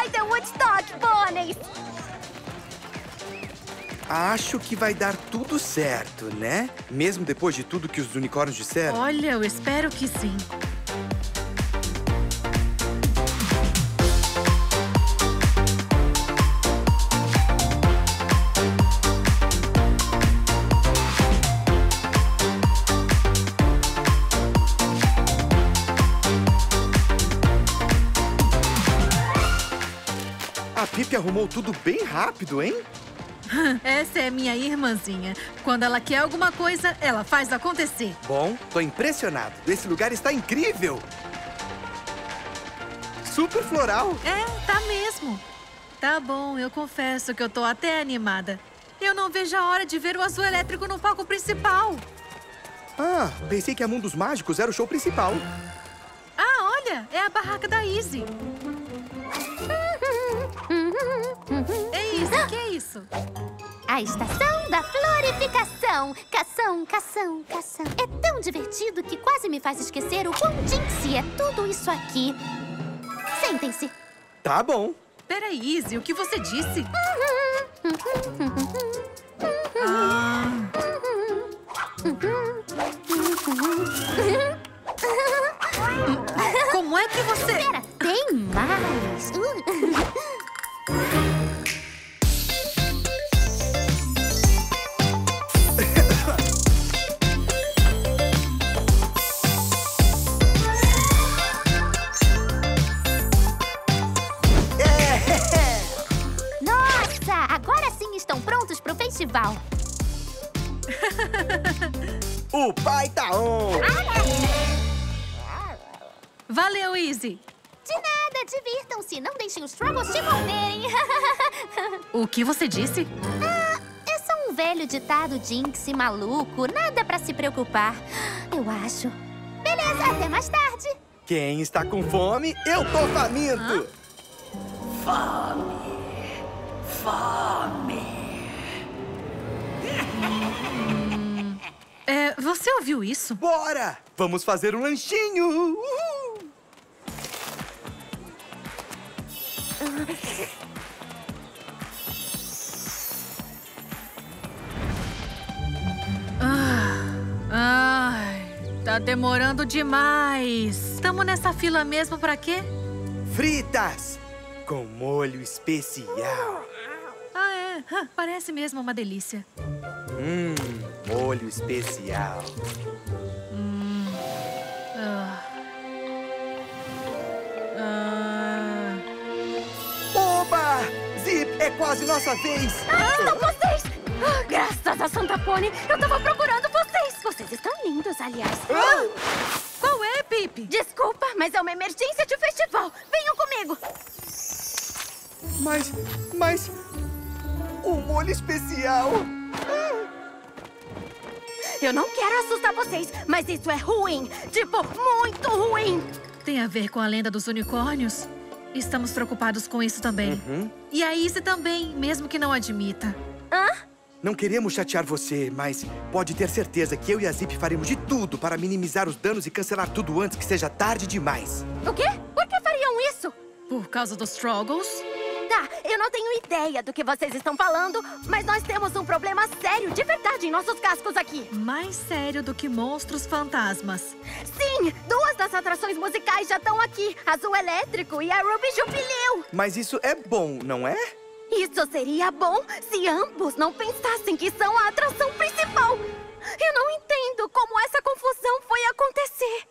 Vai, The Woodstock Ponies! Acho que vai dar tudo certo, né? Mesmo depois de tudo que os unicórnios disseram. Olha, eu espero que sim. A Pip arrumou tudo bem rápido, hein? Essa é minha irmãzinha. Quando ela quer alguma coisa, ela faz acontecer. Bom, tô impressionado. Esse lugar está incrível. Super floral. É, tá mesmo. Tá bom, eu confesso que eu tô até animada. Eu não vejo a hora de ver o azul elétrico no palco principal. Ah, pensei que a Mundos Mágicos era o show principal. Ah, olha, é a barraca da Izzy. Ei, Izzy, o que é isso? A estação da florificação. Cação, cação, cação. É tão divertido que quase me faz esquecer o quão jinxie é tudo isso aqui. Sentem-se. Tá bom. Peraí, Izzy, o que você disse? Como é que você... Espera, tem mais. Nossa, agora sim estão prontos pro festival. O pai tá on. Valeu, Izzy. De nada, divirtam-se. Não deixem os Troubles te morderem. O que você disse? É só um velho ditado jinxie maluco. Nada pra se preocupar, eu acho. Beleza, até mais tarde. Quem está com fome, eu tô faminto. Você ouviu isso? Bora! Vamos fazer um lanchinho. Uhul! Ai, tá demorando demais. Tamo nessa fila mesmo pra quê? Fritas com molho especial. Ah, é. Parece mesmo uma delícia. Molho especial. Oba! Zip, é quase nossa vez. São vocês! Graças a Santa Pony, eu tava procurando vocês. Vocês estão lindos, aliás. Qual é, Pip? Desculpa, mas é uma emergência de festival. Venham comigo. Mas... o molho especial... Eu não quero assustar vocês, mas isso é ruim. Tipo, muito ruim. Tem a ver com a lenda dos unicórnios? Estamos preocupados com isso também. E a Izzy também, mesmo que não admita. Não queremos chatear você, mas pode ter certeza que eu e a Zip faremos de tudo para minimizar os danos e cancelar tudo antes que seja tarde demais. O quê? Por que fariam isso? Por causa dos Troggles? Tá, eu não tenho ideia do que vocês estão falando, mas nós temos um problema sério de verdade em nossos cascos aqui. Mais sério do que monstros fantasmas. Sim, 2 das atrações musicais já estão aqui. Azul Elétrico e a Ruby Jubileu. Mas isso é bom, não é? Isso seria bom se ambos não pensassem que são a atração principal. Eu não entendo como essa confusão foi acontecer.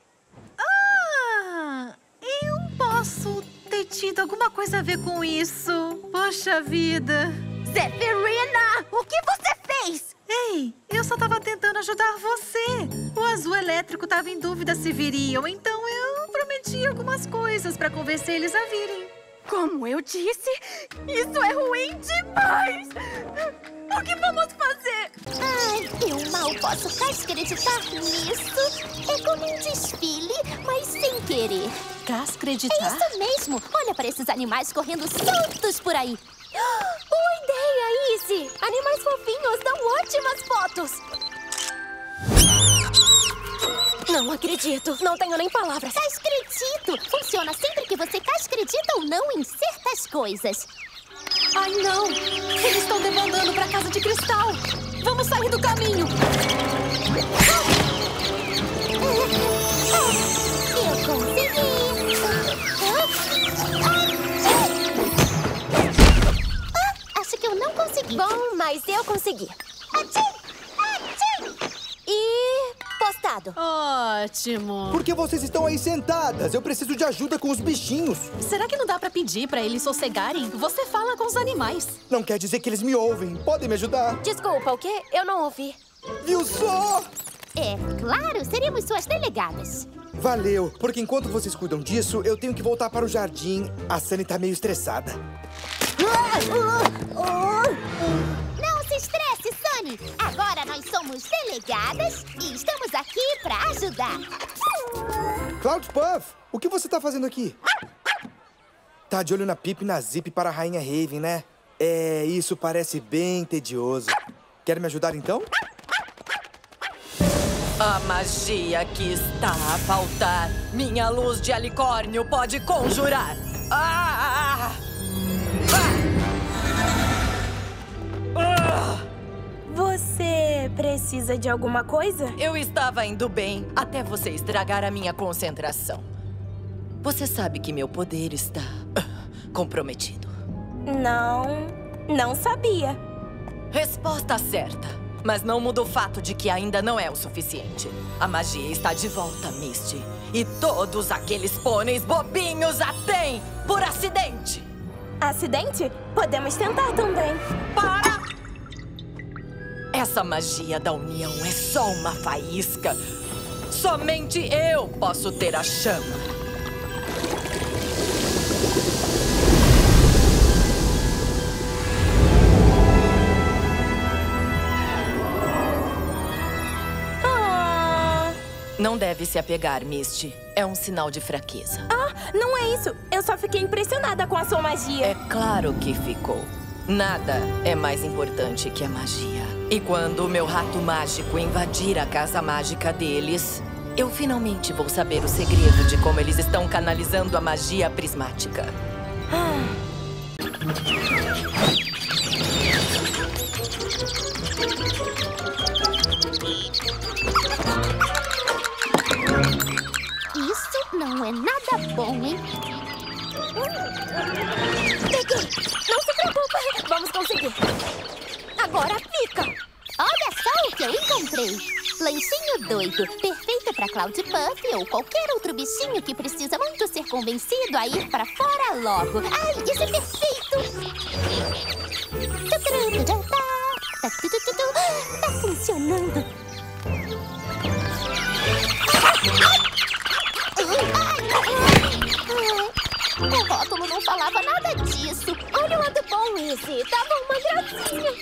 Eu posso ter tido alguma coisa a ver com isso. Poxa vida. Zephyrina, o que você fez? Ei, eu só tava tentando ajudar você. O azul elétrico tava em dúvida se viriam, então eu prometi algumas coisas pra convencer eles a virem. Como eu disse, isso é ruim demais! O que vamos fazer? Ai, eu mal posso acreditar nisso. É como um desfile, mas sem querer. Acreditar? É isso mesmo! Olha para esses animais correndo soltos por aí. Boa ideia, Izzy! Animais fofinhos dão ótimas fotos. Não acredito. Não tenho nem palavras. Cascredito funciona sempre que você cascredita ou não em certas coisas. Ai, não! Eles estão demandando pra Casa de Cristal! Vamos sair do caminho! Eu consegui! Acho que eu não consegui. Bom, mas eu consegui. E postado. Ótimo! Por que vocês estão aí sentadas? Eu preciso de ajuda com os bichinhos. Será que não dá pra pedir pra eles sossegarem? Você fala com os animais. Não quer dizer que eles me ouvem. Podem me ajudar? Desculpa, o quê? Eu não ouvi. Viu só? É claro, seríamos suas delegadas. Valeu, porque enquanto vocês cuidam disso, eu tenho que voltar para o jardim. A Sunny tá meio estressada. Não se estresse, Sunny. Agora nós somos delegadas e estamos aqui pra ajudar. Cloud Puff, o que você tá fazendo aqui? Tá de olho na Pip e na Zip para a Rainha Raven, né? É, isso parece bem tedioso. Quer me ajudar, então? A magia que está a faltar, minha luz de alicórnio pode conjurar. Você precisa de alguma coisa? Eu estava indo bem até você estragar a minha concentração. Você sabe que meu poder está comprometido. Não sabia. Resposta certa. Mas não muda o fato de que ainda não é o suficiente. A magia está de volta, Misty. E todos aqueles pôneis bobinhos a têm por acidente. Acidente? Podemos tentar também. Para! Essa magia da união é só uma faísca. Somente eu posso ter a chama. Não deve se apegar, Misty. É um sinal de fraqueza. Não é isso. Eu só fiquei impressionada com a sua magia. É claro que ficou. Nada é mais importante que a magia. E quando o meu rato mágico invadir a casa mágica deles, eu finalmente vou saber o segredo de como eles estão canalizando a magia prismática. Isso não é nada bom, hein? Peguei! Não se preocupe! Vamos conseguir! Agora fica! Olha só o que eu encontrei! Lanchinho doido, perfeito para Cloud Puff ou qualquer outro bichinho que precisa muito ser convencido a ir para fora logo. Ai, isso é perfeito! Tá funcionando! O rótulo não falava nada disso. Olha o lado bom, Izzy. Tava uma gracinha.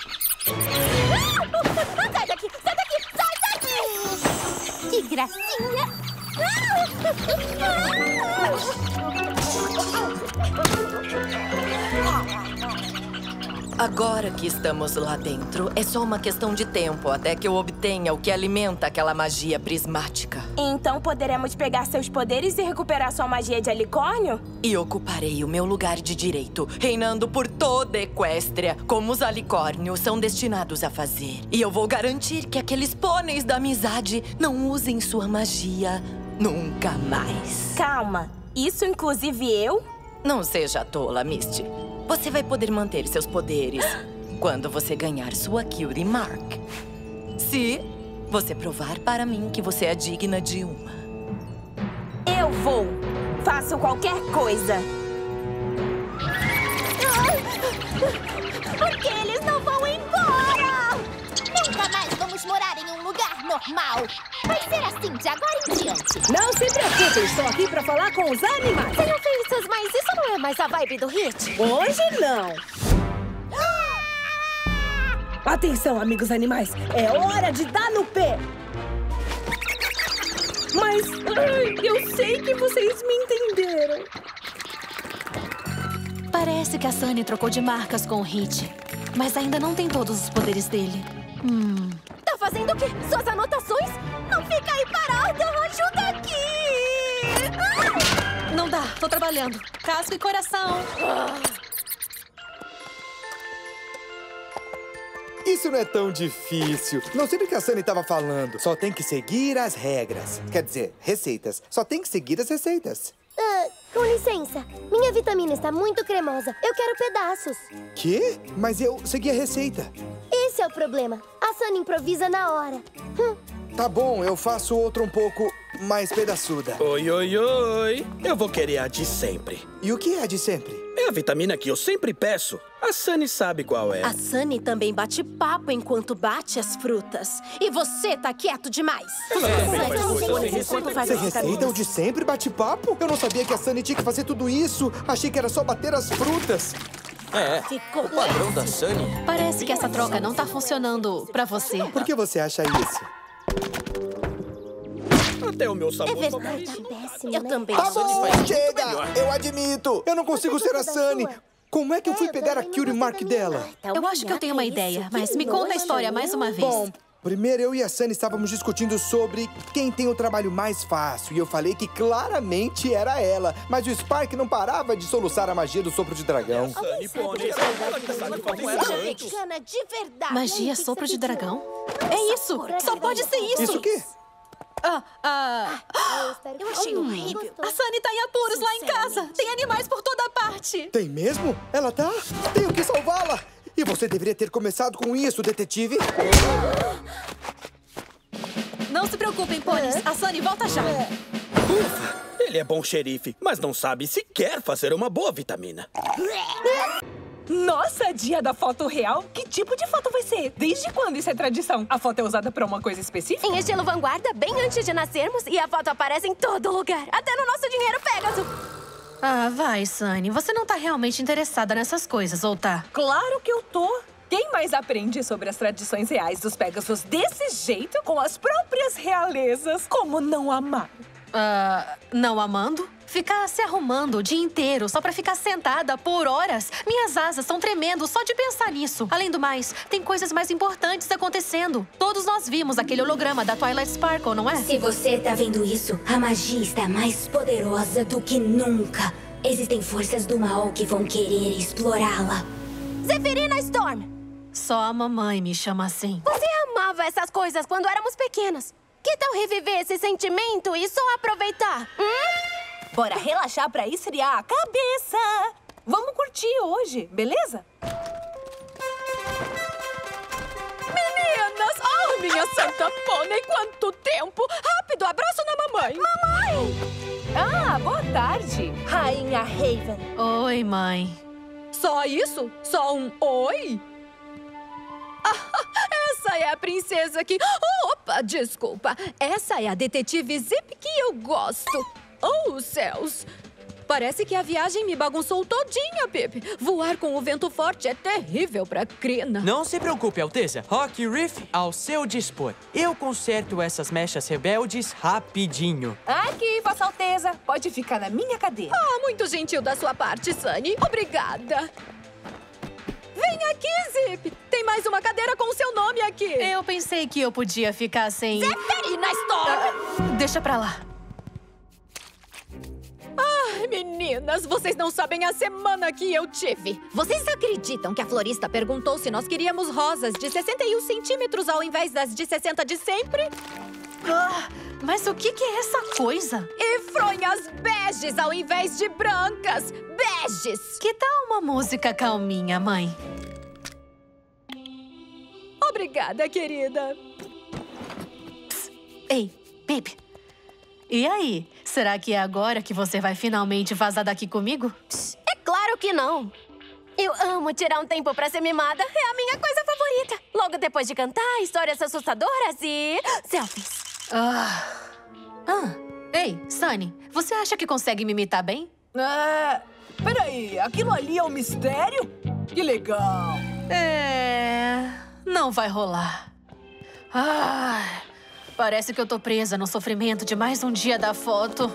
Sai daqui, sai daqui, sai daqui! Que gracinha! Agora que estamos lá dentro, é só uma questão de tempo até que eu obtenha o que alimenta aquela magia prismática. Então poderemos pegar seus poderes e recuperar sua magia de alicórnio? E ocuparei o meu lugar de direito, reinando por toda Equestria, como os alicórnios são destinados a fazer. E eu vou garantir que aqueles pôneis da amizade não usem sua magia nunca mais. Calma, isso inclusive eu? Não seja tola, Misty. Você vai poder manter seus poderes quando você ganhar sua Cutie Mark. Se você provar para mim que você é digna de uma. Eu vou. Faço qualquer coisa. Porque eles não vão embora! Nunca mais vamos morar em um lugar normal. Vai ser assim de agora em diante. Não se preocupe, estou aqui pra falar com os animais. Sem ofensas, mas isso não é mais a vibe do Hit? Hoje não. Atenção, amigos animais. É hora de dar no pé. Mas eu sei que vocês me entenderam. Parece que a Sunny trocou de marcas com o Hit, mas ainda não tem todos os poderes dele. Tá fazendo o quê? Suas anotações? Não fica aí parado! Ajuda aqui! Ah! Não dá, tô trabalhando. Casco e coração. Isso não é tão difícil. Não sei do que a Sunny estava falando. Só tem que seguir as regras. Quer dizer, receitas. Só tem que seguir as receitas. Com licença. Minha vitamina está muito cremosa. Eu quero pedaços. Quê? Mas eu segui a receita. Esse é o problema. A Sunny improvisa na hora. Tá bom, eu faço outra um pouco mais pedaçuda. Oi, oi, oi. Eu vou querer a de sempre. E o que é de sempre? É a vitamina que eu sempre peço. A Sunny sabe qual é. A Sunny também bate papo enquanto bate as frutas. E você tá quieto demais. Sem receita, o de sempre bate-papo? Eu não sabia que a Sunny tinha que fazer tudo isso. Achei que era só bater as frutas. É, Ficou o padrão da Sunny. Parece que essa troca não tá funcionando pra você. Por que você acha isso? Até o meu sabor Tá favorito. péssimo, Eu né? também. Tá A Sunny bom, faz muito chega! melhor. Eu admito! Eu não consigo ser a Sunny! Como é que eu fui pegar a Cutie Mark dela? Eu acho que eu tenho uma ideia, mas me conta a história mais uma vez. Bom, primeiro eu e a Sunny estávamos discutindo sobre quem tem o trabalho mais fácil. E eu falei que claramente era ela. Mas o Spark não parava de soluçar a magia do sopro de dragão. Sunny Pony, ela que sabe como era Seja antes. vegana de verdade. Magia, sopro de dragão? É isso! Só pode ser isso! Isso o quê? Eu achei horrível. A Sunny tá em apuros lá em casa! Tem animais por toda parte! Tem mesmo? Ela tá? Tenho que salvá-la! E você deveria ter começado com isso, detetive. Não se preocupem, pôneis. A Sunny volta já. Ufa, ele é bom xerife, mas não sabe sequer fazer uma boa vitamina. Nossa, dia da foto real? Que tipo de foto vai ser? Desde quando isso é tradição? A foto é usada pra uma coisa específica? Em estilo vanguarda, bem antes de nascermos, e a foto aparece em todo lugar. Até no nosso dinheiro Pegasus. Ah, vai, Sunny. Você não tá realmente interessada nessas coisas, ou tá? Claro que eu tô! Quem mais aprende sobre as tradições reais dos Pegasus desse jeito, com as próprias realezas, como não amar? Não amando? Ficar se arrumando o dia inteiro só pra ficar sentada por horas? Minhas asas estão tremendo só de pensar nisso. Além do mais, tem coisas mais importantes acontecendo. Todos nós vimos aquele holograma da Twilight Sparkle, não é? Se você tá vendo isso, a magia está mais poderosa do que nunca. Existem forças do mal que vão querer explorá-la. Zephyrina Storm, Só a mamãe me chama assim. você amava essas coisas quando éramos pequenas. Que tal reviver esse sentimento e só aproveitar? Bora relaxar pra esfriar a cabeça! Vamos curtir hoje, beleza? Meninas! Oh, minha santa pônei, quanto tempo! Rápido, abraço na mamãe! Mamãe! Ah, boa tarde, Rainha Raven. Oi, mãe. Só isso? Só um oi? Essa é a princesa que... Opa, desculpa. Essa é a detetive Zip que eu gosto. Oh, céus. Parece que a viagem me bagunçou todinha, Pip. Voar com o vento forte é terrível pra crina. Não se preocupe, Alteza. Rock Riff ao seu dispor. Eu conserto essas mechas rebeldes rapidinho. Aqui, Vossa Alteza. Pode ficar na minha cadeira. Ah, muito gentil da sua parte, Sunny. Obrigada. Vem aqui, Zip. Tem mais uma cadeira com o seu nome aqui. Eu pensei que eu podia ficar sem... Zephyrina Storm! Deixa pra lá. Ai, meninas, vocês não sabem a semana que eu tive. Vocês acreditam que a florista perguntou se nós queríamos rosas de 61 centímetros ao invés das de 60 de sempre? Mas o que é essa coisa? E fronhas beges ao invés de brancas. Beges! Que tal uma música calminha, mãe? Obrigada, querida. Ei, Pip. E aí? Será que é agora que você vai finalmente vazar daqui comigo? É claro que não. Eu amo tirar um tempo pra ser mimada. É a minha coisa favorita. Logo depois de cantar, histórias assustadoras e... selfies. Ei, Sunny, você acha que consegue me imitar bem? Peraí, aquilo ali é um mistério? Que legal! Não vai rolar. Parece que eu tô presa no sofrimento de mais um dia da foto.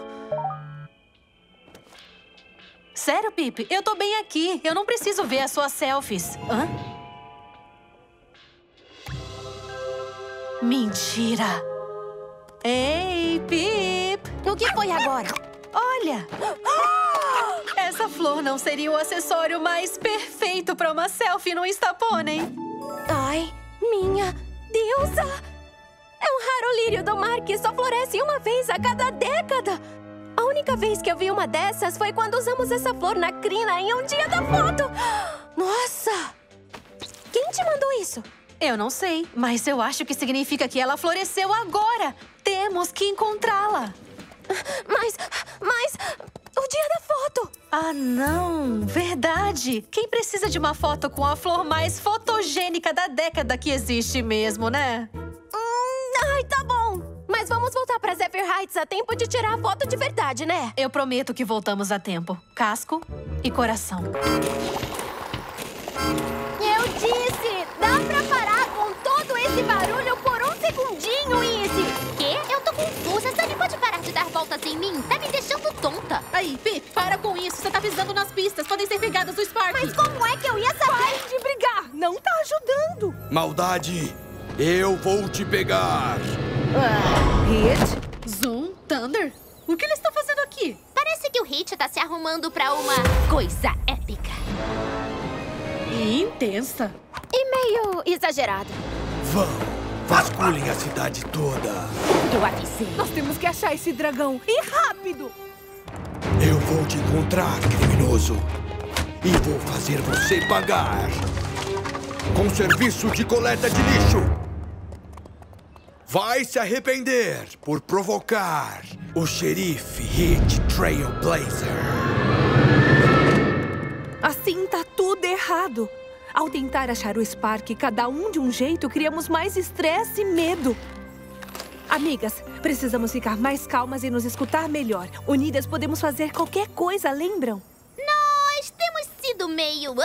Sério, Pip? Eu tô bem aqui. Eu não preciso ver as suas selfies. Mentira! Ei, Pip! O que foi agora? Olha! Essa flor não seria o acessório mais perfeito para uma selfie no Instapônei? Ai, minha deusa! É um raro lírio do mar que só floresce uma vez a cada década. A única vez que eu vi uma dessas foi quando usamos essa flor na crina em um dia da foto. Nossa! Quem te mandou isso? Eu não sei, mas eu acho que significa que ela floresceu agora. Temos que encontrá-la. Mas... o dia da foto! Ah, não! Verdade! Quem precisa de uma foto com a flor mais fotogênica da década que existe mesmo, né? Ai, tá bom! Mas vamos voltar pra Zephyr Heights a tempo de tirar a foto de verdade, né? Eu prometo que voltamos a tempo. Casco e coração. Eu disse! Dá pra parar com todo esse barulho por um segundinho, Izzy! Quê? Eu tô confusa. Sunny, pode parar de dar voltas em mim? Tá me deixando tonta. Aí, Pip, para com isso. Você tá pisando nas pistas. Podem ser pegadas do Spark. Mas como é que eu ia saber? Parem de brigar! Não tá ajudando! Maldade, eu vou te pegar. Hit? Zoom? Thunder? O que eles estão fazendo aqui? Parece que o Hit tá se arrumando pra uma coisa épica. E intensa. E meio exagerado. Vão, vasculhem a cidade toda. Eu avisei. Nós temos que achar esse dragão. E rápido! Eu vou te encontrar, criminoso. E vou fazer você pagar. Com serviço de coleta de lixo. Vai se arrepender por provocar o xerife Hit Trailblazer. Assim tá tudo errado. Ao tentar achar o Spark, cada um de um jeito, criamos mais estresse e medo. Amigas, precisamos ficar mais calmas e nos escutar melhor. Unidas podemos fazer qualquer coisa, lembram? Nós temos sido meio...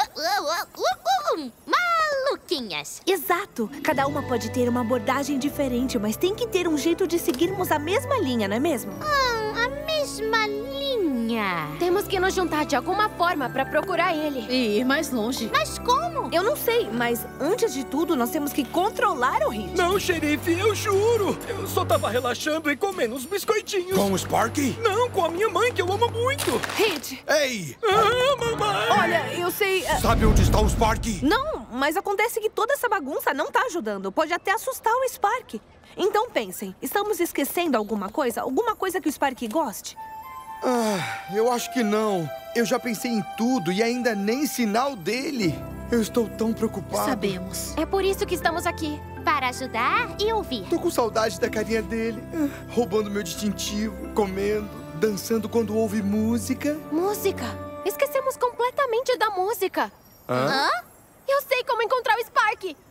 maluquinhas. Exato! Cada uma pode ter uma abordagem diferente, mas tem que ter um jeito de seguirmos a mesma linha, não é mesmo? A mesma linha. Temos que nos juntar de alguma forma pra procurar ele. E ir mais longe. Mas como? Eu não sei, mas antes de tudo, nós temos que controlar o Hit. Não, xerife, eu juro. Eu só tava relaxando e comendo uns biscoitinhos. Com o Sparky? Não, com a minha mãe, que eu amo muito. Hit! Ei! Ah, mamãe! Olha, eu sei... Sabe onde está o Sparky? Não, mas acontece que toda essa bagunça não tá ajudando. Pode até assustar o Spark. Então pensem, estamos esquecendo alguma coisa? Alguma coisa que o Spark goste? Eu acho que não. Eu já pensei em tudo e ainda nem sinal dele. Eu estou tão preocupado. Sabemos. É por isso que estamos aqui. Para ajudar e ouvir. Tô com saudade da carinha dele. Roubando meu distintivo, comendo, dançando quando ouve música. Música? Esquecemos completamente da música. Hã? Eu sei como encontrar o Spark.